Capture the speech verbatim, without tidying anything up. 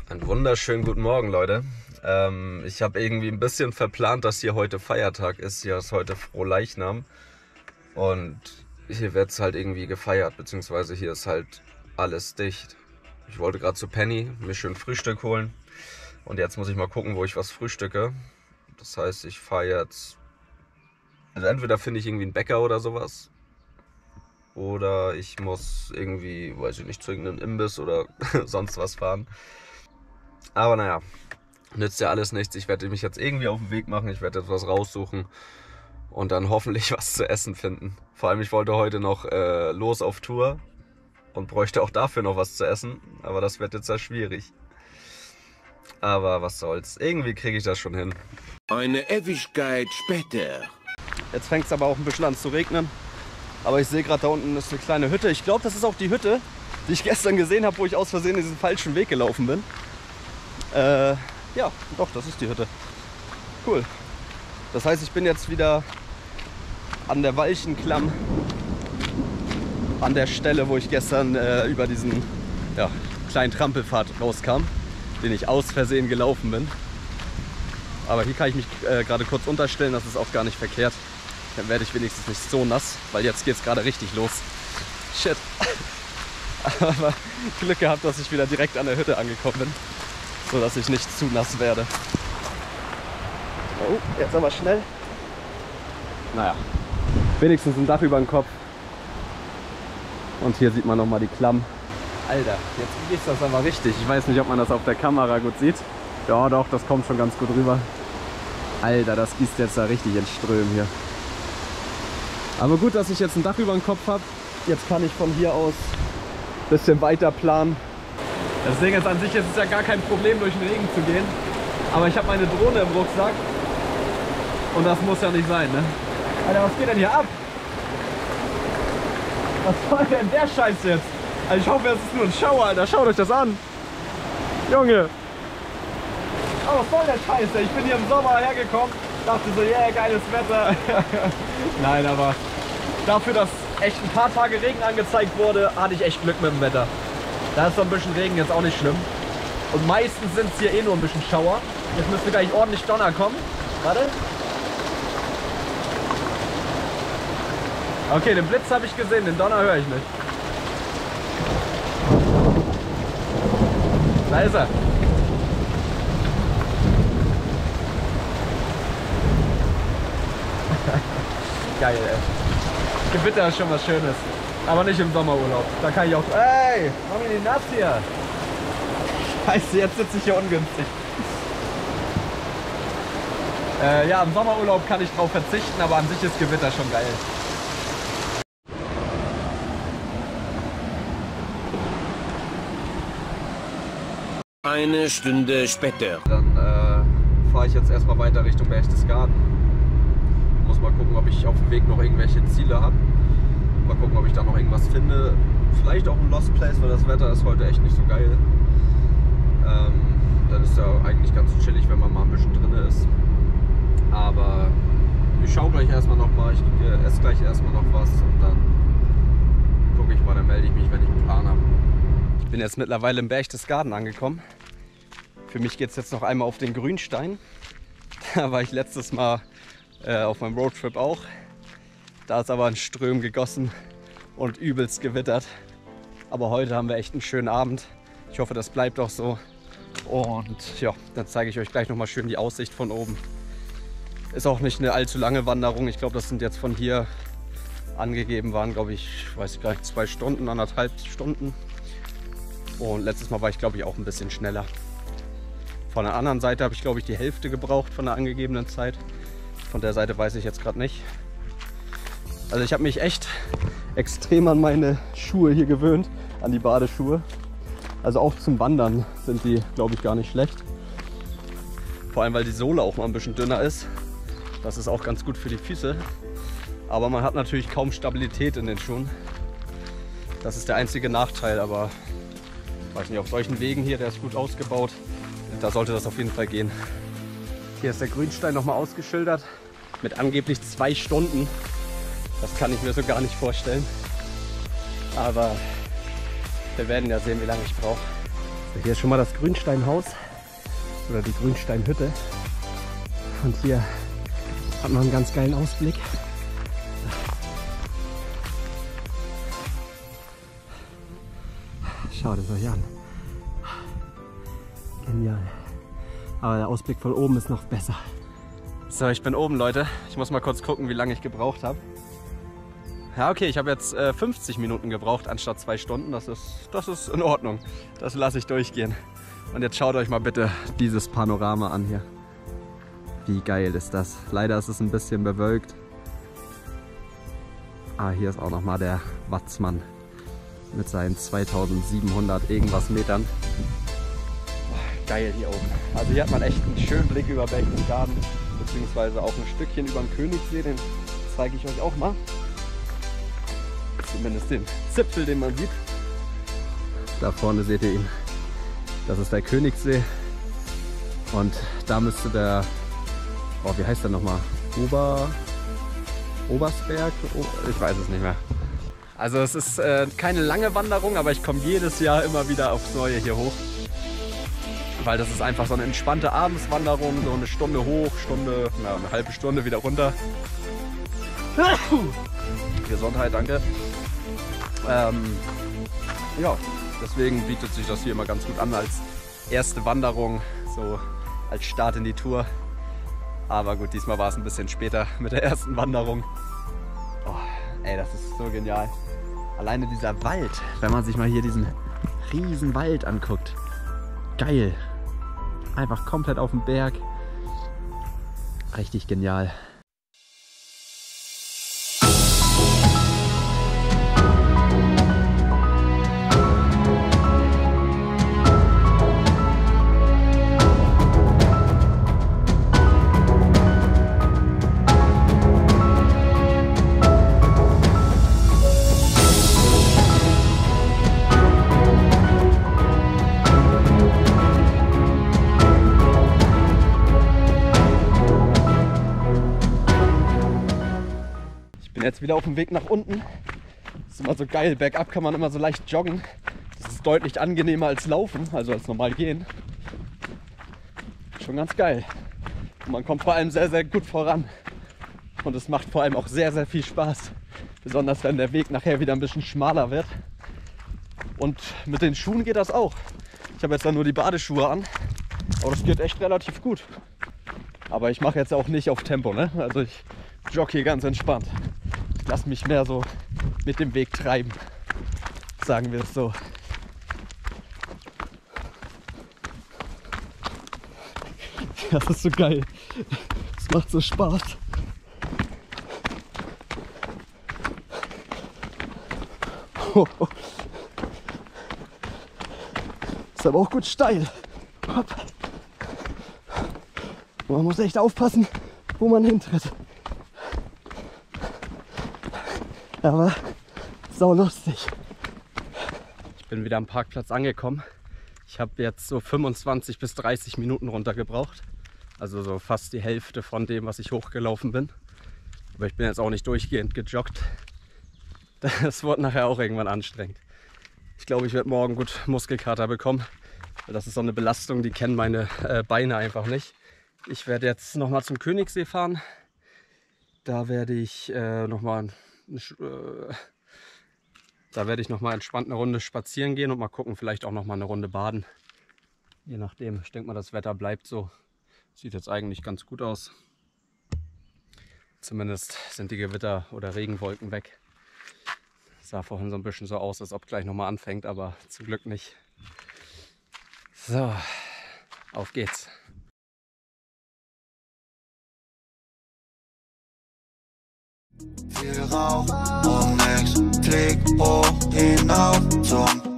Einen wunderschönen guten Morgen, Leute. Ähm, ich habe irgendwie ein bisschen verplant, dass hier heute Feiertag ist. Hier ist heute Frohleichnam. Und hier wird es halt irgendwie gefeiert, beziehungsweise hier ist halt alles dicht. Ich wollte gerade zu Penny mir schön Frühstück holen. Und jetzt muss ich mal gucken, wo ich was frühstücke. Das heißt, ich fahre jetzt... Also entweder finde ich irgendwie einen Bäcker oder sowas. Oder ich muss irgendwie, weiß ich nicht, zu irgendeinem Imbiss oder sonst was fahren. Aber naja, nützt ja alles nichts. Ich werde mich jetzt irgendwie auf den Weg machen. Ich werde etwas raussuchen und dann hoffentlich was zu essen finden. Vor allem, ich wollte heute noch äh, los auf Tour und bräuchte auch dafür noch was zu essen. Aber das wird jetzt ja schwierig. Aber was soll's. Irgendwie kriege ich das schon hin. Eine Ewigkeit später. Jetzt fängt es aber auch ein bisschen an zu regnen. Aber ich sehe gerade, da unten ist eine kleine Hütte. Ich glaube, das ist auch die Hütte, die ich gestern gesehen habe, wo ich aus Versehen diesen falschen Weg gelaufen bin. Äh, ja, doch, das ist die Hütte. Cool. Das heißt, ich bin jetzt wieder an der Walchenklamm, an der Stelle, wo ich gestern äh, über diesen ja, kleinen Trampelpfad rauskam, den ich aus Versehen gelaufen bin. Aber hier kann ich mich äh, gerade kurz unterstellen, das ist auch gar nicht verkehrt. Dann werde ich wenigstens nicht so nass, weil jetzt geht es gerade richtig los. Shit. Aber Glück gehabt, dass ich wieder direkt an der Hütte angekommen bin, so dass ich nicht zu nass werde. Oh, jetzt aber schnell. Naja, wenigstens ein Dach über dem Kopf. Und hier sieht man nochmal die Klamm. Alter, jetzt ist das aber richtig. Ich weiß nicht, ob man das auf der Kamera gut sieht. Ja doch, das kommt schon ganz gut rüber. Alter, das gießt jetzt da richtig in Strömen hier. Aber gut, dass ich jetzt ein Dach über dem Kopf habe. Jetzt kann ich von hier aus ein bisschen weiter planen. Das Ding ist an sich, ist es ja gar kein Problem, durch den Regen zu gehen. Aber ich habe meine Drohne im Rucksack. Und das muss ja nicht sein, ne? Alter, was geht denn hier ab? Was soll denn der Scheiß jetzt? Also ich hoffe, es ist nur ein Schauer, Alter. Schaut euch das an. Junge. Oh, was soll der Scheiß? Ich bin hier im Sommer hergekommen. Dachte so, yeah, geiles Wetter. Nein, aber dafür, dass echt ein paar Tage Regen angezeigt wurde, hatte ich echt Glück mit dem Wetter. Da ist so ein bisschen Regen jetzt auch nicht schlimm. Und meistens sind es hier eh nur ein bisschen Schauer. Jetzt müsste gleich ordentlich Donner kommen. Warte. Okay, den Blitz habe ich gesehen, den Donner höre ich nicht. Da ist er. Geil, ey. Gewitter ist schon was Schönes. Aber nicht im Sommerurlaub. Da kann ich auch... Ey, mach mir die nass hier. Scheiße, jetzt sitze ich hier ungünstig. Äh, ja, im Sommerurlaub kann ich drauf verzichten, aber an sich ist Gewitter schon geil. Eine Stunde später. Dann äh, fahre ich jetzt erstmal weiter Richtung Berchtesgaden. Muss mal gucken, ob ich auf dem Weg noch irgendwelche Ziele habe. Mal gucken, ob ich da noch irgendwas finde. Vielleicht auch ein Lost Place, weil das Wetter ist heute echt nicht so geil. Ähm, dann ist ja eigentlich ganz chillig, wenn man mal ein bisschen drin ist. Aber ich schaue gleich erstmal noch mal. Ich äh, esse gleich erstmal noch was und dann gucke ich mal, dann melde ich mich, wenn ich einen Plan habe. Ich bin jetzt mittlerweile im Berchtesgaden angekommen. Für mich geht es jetzt noch einmal auf den Grünstein. Da war ich letztes Mal äh, auf meinem Roadtrip auch. Da ist aber ein Ström gegossen und übelst gewittert. Aber heute haben wir echt einen schönen Abend. Ich hoffe, das bleibt auch so. Und ja, dann zeige ich euch gleich noch mal schön die Aussicht von oben. Ist auch nicht eine allzu lange Wanderung. Ich glaube, das sind jetzt von hier angegeben waren, glaube ich, weiß ich gar nicht, zwei Stunden, anderthalb Stunden. Und letztes Mal war ich, glaube ich, auch ein bisschen schneller. Von der anderen Seite habe ich, glaube ich, die Hälfte gebraucht von der angegebenen Zeit. Von der Seite weiß ich jetzt gerade nicht. Also ich habe mich echt extrem an meine Schuhe hier gewöhnt, an die Badeschuhe. Also auch zum Wandern sind die, glaube ich, gar nicht schlecht. Vor allem, weil die Sohle auch mal ein bisschen dünner ist. Das ist auch ganz gut für die Füße. Aber man hat natürlich kaum Stabilität in den Schuhen. Das ist der einzige Nachteil, aber ich weiß nicht, auf solchen Wegen hier, der ist gut ausgebaut. Da sollte das auf jeden Fall gehen. Hier ist der Grünstein nochmal ausgeschildert. Mit angeblich zwei Stunden. Das kann ich mir so gar nicht vorstellen. Aber wir werden ja sehen, wie lange ich brauche. So, hier ist schon mal das Grünsteinhaus oder die Grünsteinhütte. Und hier hat man einen ganz geilen Ausblick. Schaut es euch an. Genial. Aber der Ausblick von oben ist noch besser. So, ich bin oben, Leute. Ich muss mal kurz gucken, wie lange ich gebraucht habe. Ja, okay, ich habe jetzt äh, fünfzig Minuten gebraucht anstatt zwei Stunden. Das ist, das ist in Ordnung. Das lasse ich durchgehen. Und jetzt schaut euch mal bitte dieses Panorama an hier. Wie geil ist das? Leider ist es ein bisschen bewölkt. Ah, hier ist auch noch mal der Watzmann mit seinen zweitausendsiebenhundert irgendwas Metern. Geil hier oben. Also hier hat man echt einen schönen Blick über Berchtesgaden, beziehungsweise auch ein Stückchen über den Königssee, den zeige ich euch auch mal. Zumindest den Zipfel, den man sieht. Da vorne seht ihr ihn. Das ist der Königssee. Und da müsste der, oh, wie heißt der nochmal? Ober, Obersberg? Ich weiß es nicht mehr. Also es ist äh, keine lange Wanderung, aber ich komme jedes Jahr immer wieder aufs Neue hier hoch. Weil das ist einfach so eine entspannte Abendswanderung, so eine Stunde hoch, Stunde, na, eine halbe Stunde wieder runter. Gesundheit, danke. Ähm, ja, deswegen bietet sich das hier immer ganz gut an als erste Wanderung, so als Start in die Tour. Aber gut, diesmal war es ein bisschen später mit der ersten Wanderung. Oh, ey, das ist so genial. Alleine dieser Wald, wenn man sich mal hier diesen riesen Wald anguckt. Geil. Einfach komplett auf dem Berg. Richtig genial. Jetzt wieder auf dem Weg nach unten. Das ist immer so geil. Bergab kann man immer so leicht joggen. Das ist deutlich angenehmer als Laufen, also als normal gehen. Schon ganz geil. Und man kommt vor allem sehr, sehr gut voran. Und es macht vor allem auch sehr, sehr viel Spaß. Besonders wenn der Weg nachher wieder ein bisschen schmaler wird. Und mit den Schuhen geht das auch. Ich habe jetzt dann nur die Badeschuhe an. Aber das geht echt relativ gut. Aber ich mache jetzt auch nicht auf Tempo, ne? Also ich jogge hier ganz entspannt. Lass mich mehr so mit dem Weg treiben, sagen wir es so. Das ist so geil. Es macht so Spaß. Oh, oh. Ist aber auch gut steil. Hopp. Man muss echt aufpassen, wo man hintritt. Aber sau lustig. Ich bin wieder am Parkplatz angekommen. Ich habe jetzt so fünfundzwanzig bis dreißig Minuten runtergebraucht. Also so fast die Hälfte von dem, was ich hochgelaufen bin. Aber ich bin jetzt auch nicht durchgehend gejoggt. Das wird nachher auch irgendwann anstrengend. Ich glaube, ich werde morgen gut Muskelkater bekommen. Das ist so eine Belastung, die kennen meine äh, Beine einfach nicht. Ich werde jetzt nochmal zum Königssee fahren. Da werde ich äh, nochmal Da werde ich noch mal entspannt eine Runde spazieren gehen und mal gucken, vielleicht auch noch mal eine Runde baden. Je nachdem, ich denke mal, das Wetter bleibt so. Sieht jetzt eigentlich ganz gut aus. Zumindest sind die Gewitter oder Regenwolken weg. Sah vorhin so ein bisschen so aus, als ob gleich noch mal anfängt, aber zum Glück nicht. So, auf geht's. Viel Rauch und nix, flieg hoch hinauf zum